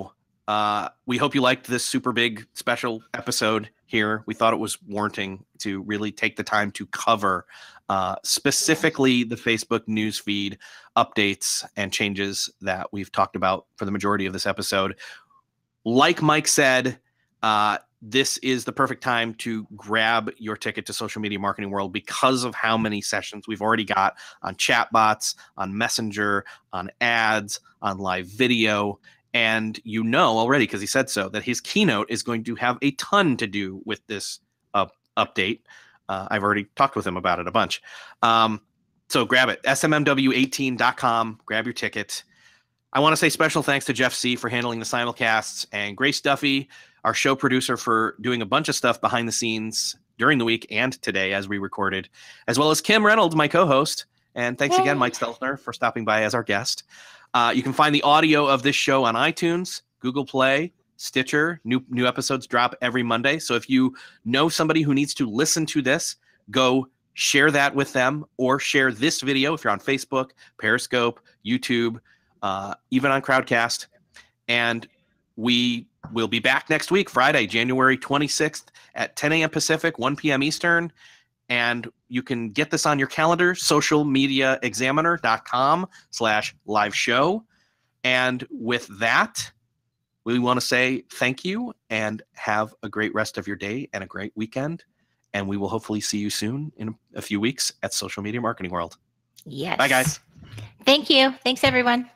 Uh, we hope you liked this super big special episode here. We thought it was warranting to really take the time to cover uh, specifically the Facebook newsfeed updates and changes that we've talked about for the majority of this episode. Like Mike said, uh, this is the perfect time to grab your ticket to Social Media Marketing World because of how many sessions we've already got on chatbots, on Messenger, on ads, on live video. And you know already, because he said so, that his keynote is going to have a ton to do with this uh, update. Uh, I've already talked with him about it a bunch. Um, so grab it, S M M W eighteen dot com. Grab your ticket. I want to say special thanks to Jeff C. for handling the simulcasts, and Grace Duffy, our show producer, for doing a bunch of stuff behind the scenes during the week and today as we recorded, as well as Kim Reynolds, my co-host. And thanks Yay. again, Mike Stelzner, for stopping by as our guest. Uh, you can find the audio of this show on iTunes, Google Play, Stitcher. New new episodes drop every Monday. So if you know somebody who needs to listen to this, go share that with them, or share this video if you're on Facebook, Periscope, YouTube, uh, even on Crowdcast. And we will be back next week, Friday, January twenty-sixth at ten a.m. Pacific, one p.m. Eastern. And you can get this on your calendar, socialmediaexaminer.com slash live show. And with that, we want to say thank you and have a great rest of your day and a great weekend. And we will hopefully see you soon in a few weeks at Social Media Marketing World. Yes. Bye, guys. Thank you. Thanks, everyone.